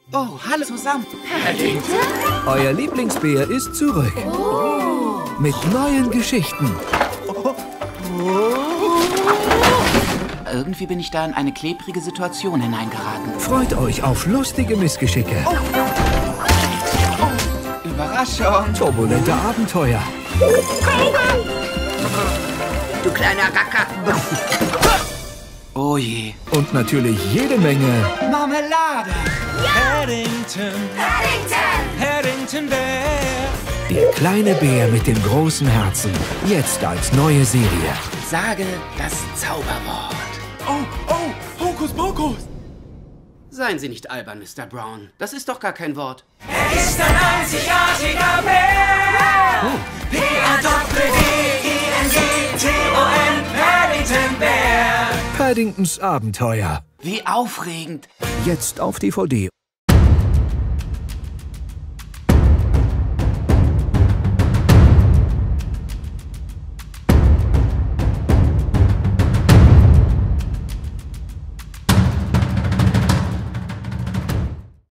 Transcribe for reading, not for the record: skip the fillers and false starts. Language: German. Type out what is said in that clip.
Oh, hallo zusammen. Euer Lieblingsbär ist zurück. Mit neuen Geschichten. Irgendwie bin ich da in eine klebrige Situation hineingeraten. Freut euch auf lustige Missgeschicke. Überraschung. Turbulente Abenteuer. Du kleiner Racker. Oh je. Und natürlich jede Menge Marmelade. Paddington Bear. Der kleine Bär mit dem großen Herzen. Jetzt als neue Serie. Sage das Zauberwort. Oh, Hokuspokus. Seien Sie nicht albern, Mr. Brown. Das ist doch gar kein Wort. Er ist ein einzigartiger Bär. P-A-D-D-I-N-G-T-O-N. Paddington Bear. Paddingtons Abenteuer. Wie aufregend. Jetzt auf DVD